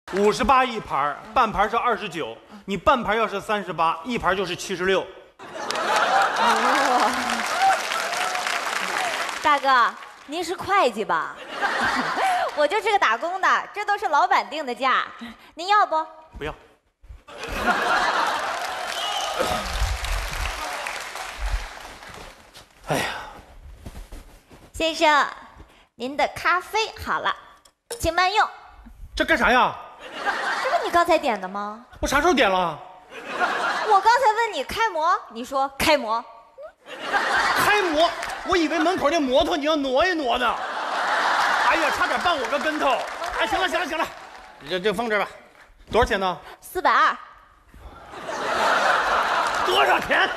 58一盘，半盘是29，你半盘要是38，一盘就是76。 大哥，您是会计吧？我就是个打工的，这都是老板定的价，您要不？ 不要。哎呀， 先生，您的咖啡好了，请慢用。 这干啥呀？ 这不你刚才点的吗？ 我啥时候点了？ 我刚才问你开模，你说开模。 开模？我以为门口那摩托你要挪一挪呢。哎呀，差点绊我个跟头！哎，行了行了行了，这放这儿吧。多少钱呢 420。 多少钱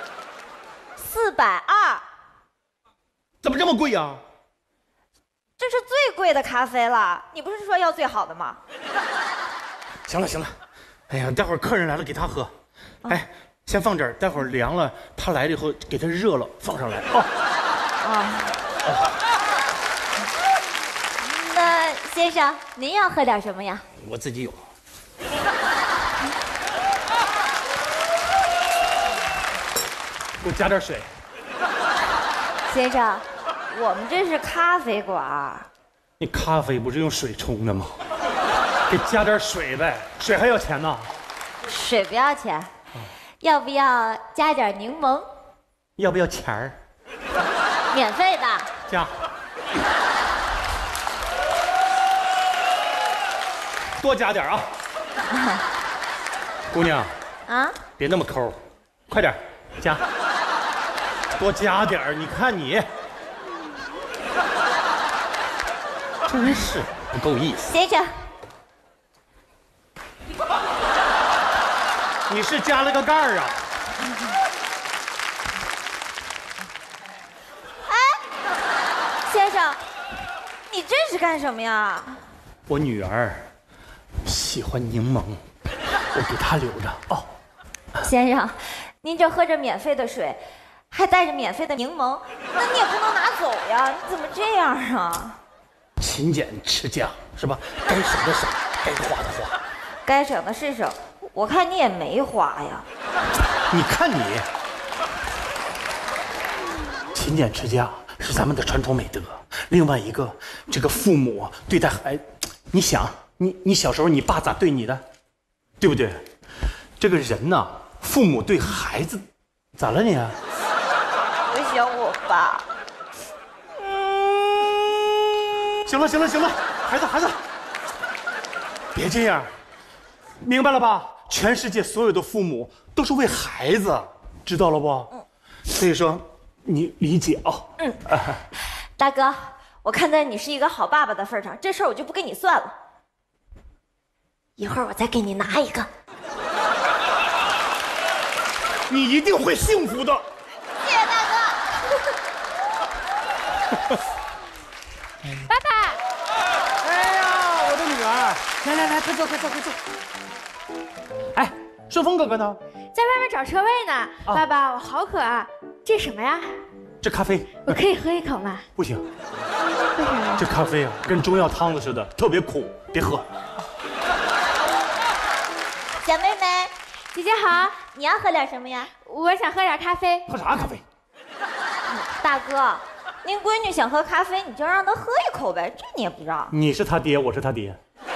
？420。 怎么这么贵呀？ 这是最贵的咖啡了，你不是说要最好的吗？ 行了行了，哎呀，待会儿客人来了给他喝。哎，先放这儿，待会儿凉了，他来了以后给他热了放上来那先生，您要喝点什么呀？ 我自己有。给我加点水。 先生，我们这是咖啡馆。 你咖啡不是用水冲的吗？给加点水呗，水还要钱呢。 水不要钱，要不要加点柠檬？ 要不要钱儿？ 免费的。 加。多加点啊。姑娘。 啊？ 别那么抠，快点加。多加点儿，你看你，真是不够意思。 先生， 你是加了个盖儿啊？ 先生，你这是干什么呀？ 我女儿喜欢柠檬，我给她留着哦。 先生，您这喝着免费的水，还带着免费的柠檬，那你也不能拿走呀！你怎么这样啊？ 勤俭持家是吧？该省的省，该花的花。 该省的是省，我看你也没花呀。 你看你，勤俭持家是咱们的传统美德。另外一个，这个父母对待孩子，你想，你小时候你爸咋对你的，对不对？这个人呐，父母对孩子，咋了你？ 我想我爸。 行了行了行了，孩子，别这样，明白了吧？全世界所有的父母都是为孩子，知道了不？所以说你理解啊。 大哥，我看在你是一个好爸爸的份上，这事儿我就不跟你算了。一会儿我再给你拿一个。 你一定会幸福的。 谢谢大哥。 爸爸， 哎呀，我的女儿，来，快坐。哎，顺丰哥哥呢？ 在外面找车位呢。爸爸，我好渴啊！这什么呀？ 这咖啡， 我可以喝一口吗？ 不行， 为啥呀？ 这咖啡啊，跟中药汤子似的，特别苦，别喝。 小妹妹， 姐姐好， 你要喝点什么呀？ 我想喝点咖啡。 喝啥咖啡？ 大哥，您闺女想喝咖啡，你就让她喝一口呗，这你也不知道。 你是他爹，我是他爹。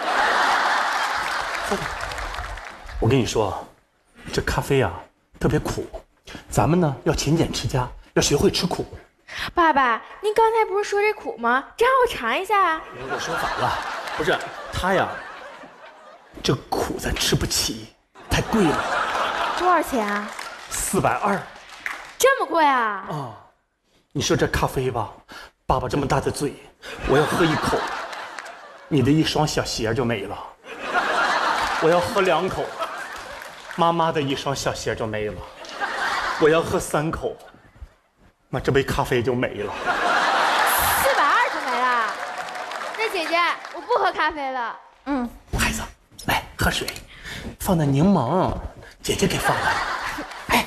我跟你说，这咖啡啊特别苦，咱们呢要勤俭持家，要学会吃苦。 爸爸，您刚才不是说这苦吗？这让我尝一下啊。 我说反了，不是他呀，这苦咱吃不起，太贵了。 多少钱啊 ？420。 这么贵啊？ 啊，你说这咖啡吧，爸爸这么大的嘴，我要喝一口，你的一双小鞋就没了；我要喝2口，妈妈的一双小鞋就没了；我要喝3口，那这杯咖啡就没了。 420就没了。那姐姐，我不喝咖啡了。 孩子，来喝水，放的柠檬，姐姐给放的。哎，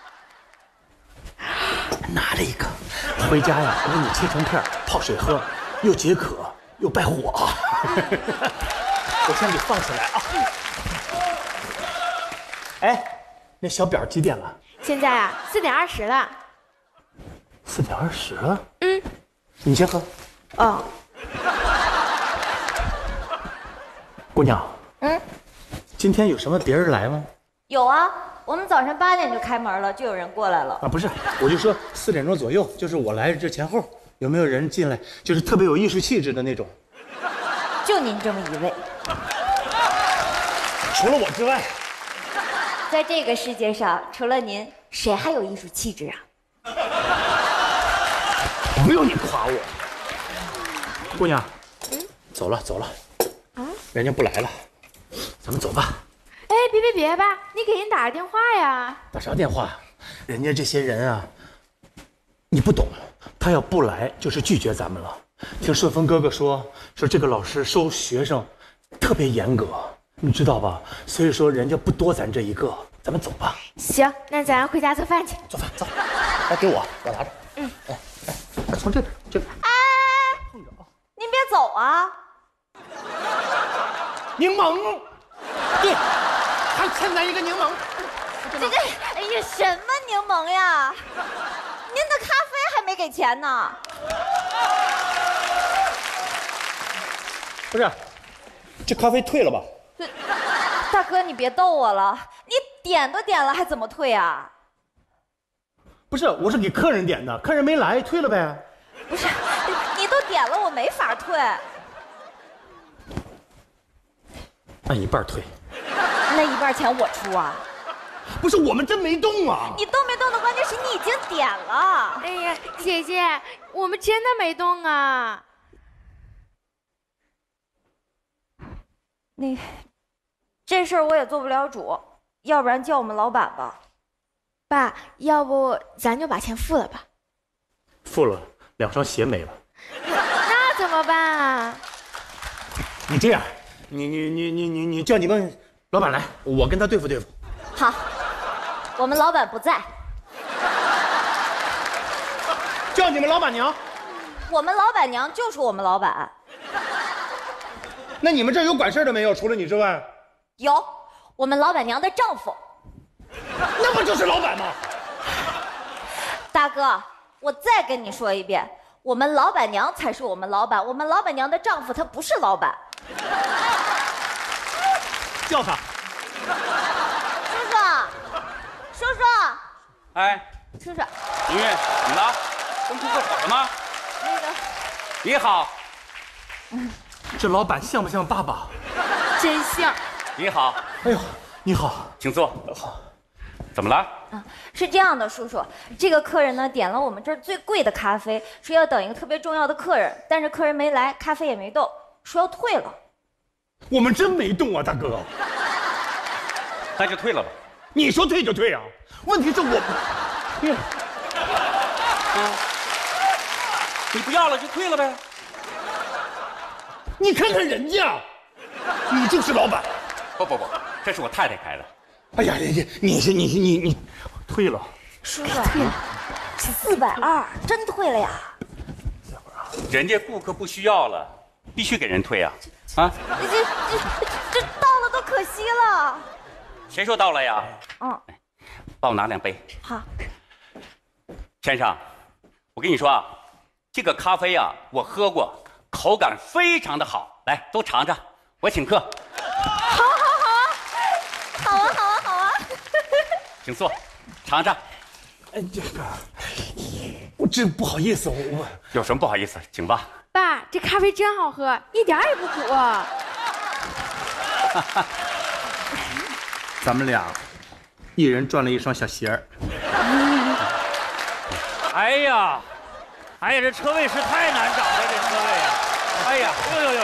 拿着一个，回家呀，我给你切成片泡水喝，又解渴又败火。 我先给放起来啊。哎，那小表几点了？ 现在啊，4:20了。 4:20了。 嗯， 你先喝。 哦， 姑娘， 嗯， 今天有什么别人来吗？ 有啊，我们早上8点就开门了，就有人过来了。 啊，不是，我就说4点钟左右，就是我来这前后，有没有人进来，就是特别有艺术气质的那种？ 就您这么一位， 除了我之外， 在这个世界上，除了您，谁还有艺术气质啊？ 不用你夸我。姑娘，走了走了，人家不来了，咱们走吧。 哎，别吧，你给人打个电话呀。 打啥电话？人家这些人啊，你不懂，他要不来就是拒绝咱们了。听顺丰哥哥说这个老师收学生特别严格，你知道吧？所以说人家不多咱这一个，咱们走吧。 行，那咱回家做饭去。 做饭走，来给我拿着。哎，从这边这边。 哎，您别走啊！ 柠檬，对，还欠咱一个柠檬。 哎呀，什么柠檬呀？您的咖啡还没给钱呢。 不是，这咖啡退了吧？ 大哥，你别逗我了，你点都点了，还怎么退啊？ 不是，我是给客人点的，客人没来，退了呗。 不是，你都点了，我没法退。 按一半退。 那一半钱我出啊？ 不是，我们真没动啊。 你动没动的关键是你已经点了。 哎呀，姐姐，我们真的没动啊。 这事儿我也做不了主，要不然叫我们老板吧。 爸，要不咱就把钱付了吧？ 付了，2双鞋没了。 那怎么办啊？ 你这样，你叫你们老板来，我跟他对付对付。 好，我们老板不在， 叫你们老板娘。 我们老板娘就是我们老板。 那你们这儿有管事的没有？除了你之外， 有我们老板娘的丈夫。 那不就是老板吗？ 大哥，我再跟你说一遍，我们老板娘才是我们老板，我们老板娘的丈夫他不是老板。 叫他。 叔叔， 哎， 叔叔， 明月，怎么了？跟顾客吵了吗？ 那个你好， 这老板像不像爸爸？ 真像。 你好， 哎呦，你好。 请坐。 好。 怎么了？ 是这样的，叔叔，这个客人呢点了我们这儿最贵的咖啡，说要等一个特别重要的客人，但是客人没来，咖啡也没动，说要退了。 我们真没动啊，大哥。 那就退了吧。 你说退就退啊？问题是我， 你不要了就退了呗。 你看看人家，你就是老板。 不，这是我太太开的。 哎呀，你退了。 叔叔，退了，420，真退了呀？ 人家顾客不需要了，必须给人退啊！啊， 这到了都可惜了。 谁说到了呀？帮我拿2杯。 好。 先生，我跟你说啊，这个咖啡啊，我喝过，口感非常的好，来都尝尝，我请客。 好啊。 请坐，尝尝。 哎，这个，我真不好意思，我有什么不好意思，请吧。 爸，这咖啡真好喝，一点也不苦啊。 咱们俩一人赚了1双小鞋儿。 哎呀，这车位是太难找了，这车位啊！哎呀，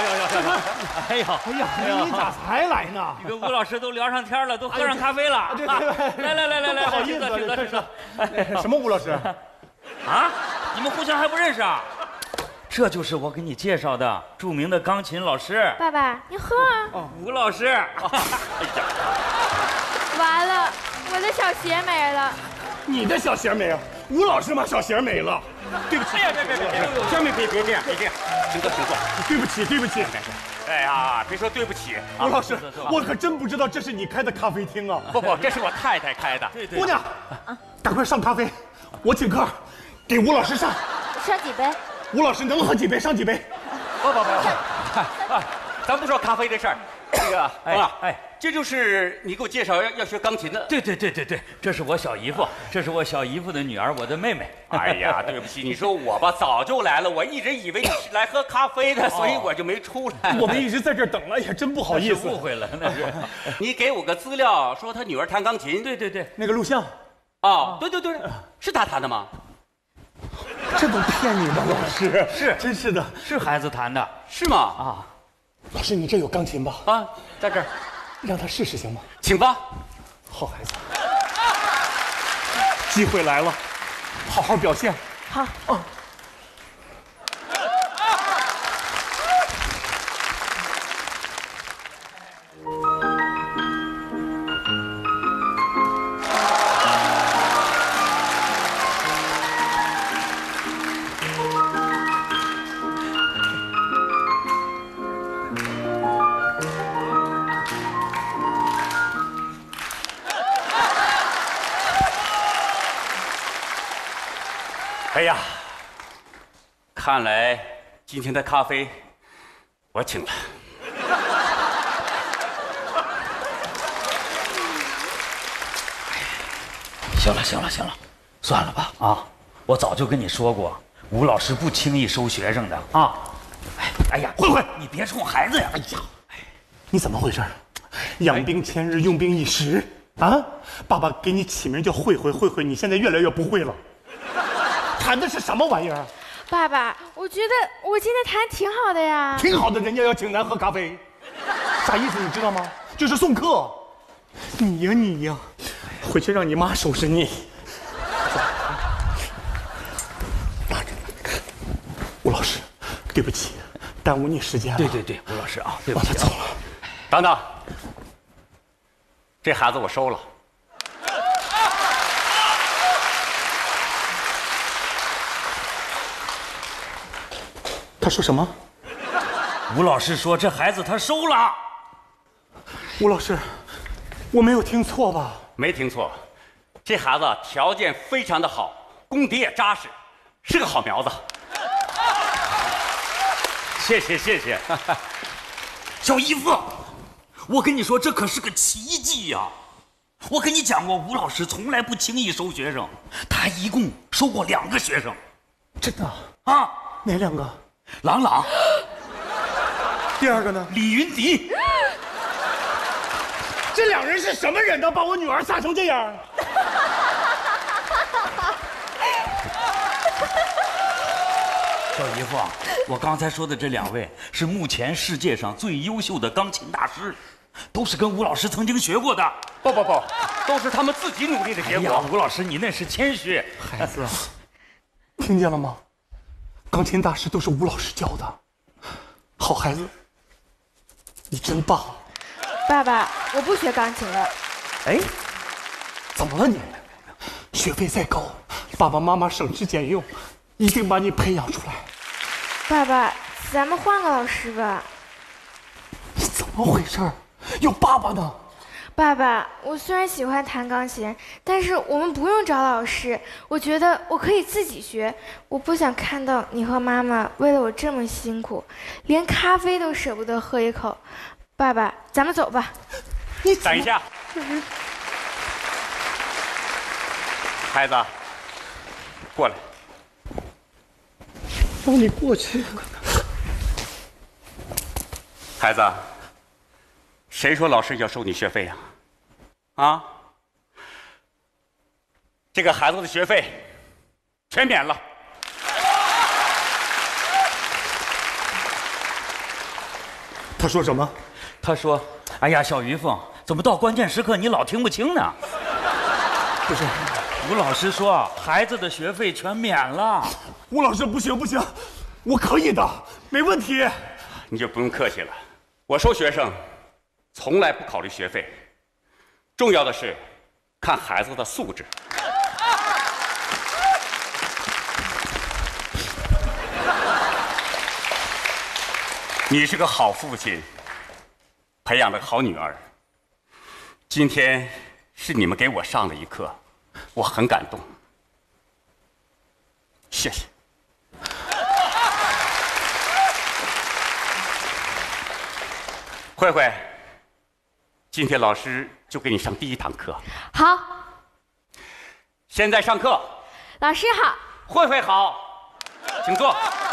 你咋才来呢？ 你跟吴老师都聊上天了，都喝上咖啡了。 对， 来， 不好意思， 请坐。 什么吴老师？ 啊，你们互相还不认识啊？这就是我给你介绍的著名的钢琴老师。 爸爸，你喝啊。 吴老师。哎呀， 完了，我的小鞋没了。 你的小鞋没了，吴老师嘛小鞋没了。对不起。 哎呀，别这样，请坐。 对不起。 哎呀，别说对不起， 吴老师坐， 我可真不知道这是你开的咖啡厅啊！ 不，这是我太太开的。 对对， 姑娘，赶快上咖啡，我请客，给吴老师上。 上几杯？ 吴老师能喝几杯上几杯。 不，咱不说咖啡这事儿，这个冯老，这就是你给我介绍要学钢琴的。 对，这是我小姨夫，这是我小姨夫的女儿，我的妹妹。 哎呀，对不起，你说我吧，早就来了，我一直以为你是来喝咖啡的，所以我就没出来。 我们一直在这儿等了，哎呀，真不好意思， 误会了，那是。 你给我个资料，说他女儿弹钢琴。 对， 那个录像， 哦，对，是他弹的吗？ 这都骗你吗？老师是真是的。 是孩子弹的。 是吗？ 啊， 老师，你这有钢琴吧？ 啊，在这儿， 让他试试行吗？ 请吧。 好孩子，机会来了，好好表现。 好。 哎呀，看来今天的咖啡我请了。 行了，算了吧啊！我早就跟你说过，吴老师不轻易收学生的啊。哎呀， 慧， 你别冲孩子呀！ 哎呀，你怎么回事？养兵千日，用兵一时啊！爸爸给你起名叫慧，你现在越来越不会了。弹的是什么玩意儿？ 爸爸，我觉得我今天弹挺好的呀。 挺好的，人家要请咱喝咖啡，啥意思你知道吗？就是送客。你呀，回去让你妈收拾你。拿着，吴老师，对不起，耽误你时间了。 对，吴老师啊，对不起。 我走了。 等等，这孩子我收了。 他说什么？ 吴老师说这孩子他收了。 吴老师，我没有听错吧？ 没听错，这孩子条件非常的好，功底也扎实，是个好苗子。 谢谢。小姨夫，我跟你说，这可是个奇迹呀！我跟你讲过，吴老师从来不轻易收学生，他一共收过2个学生。 真的啊？ 哪2个？ 朗， 第2个呢？ 李云迪。 这2人是什么人呢？把我女儿吓成这样。 小姨夫，我刚才说的这2位是目前世界上最优秀的钢琴大师，都是跟吴老师曾经学过的。 不，都是他们自己努力的结果。 哎呀，吴老师，你那是谦虚。 孩子，听见了吗？钢琴大师都是吴老师教的。好孩子，你真棒。 爸爸，我不学钢琴了。 哎，怎么了你？学费再高，爸爸妈妈省吃俭用，一定把你培养出来。 爸爸，咱们换个老师吧。 你怎么回事？有爸爸呢。 爸爸，我虽然喜欢弹钢琴，但是我们不用找老师，我觉得我可以自己学。我不想看到你和妈妈为了我这么辛苦，连咖啡都舍不得喝一口。爸爸，咱们走吧。 你等一下，孩子，过来。 让你过去。 孩子，谁说老师要收你学费呀？啊？这个孩子的学费全免了。 他说什么？ 他说：“哎呀，小于凤，怎么到关键时刻你老听不清呢？” 不是， 吴老师说孩子的学费全免了。 吴老师，不行，我可以的，没问题。 你就不用客气了，我收学生从来不考虑学费，重要的是看孩子的素质。 你是个好父亲，培养了个好女儿。今天是你们给我上了一课，我很感动。谢谢。慧慧，今天老师就给你上第一堂课。 好， 现在上课。 老师好。 慧慧好，请坐。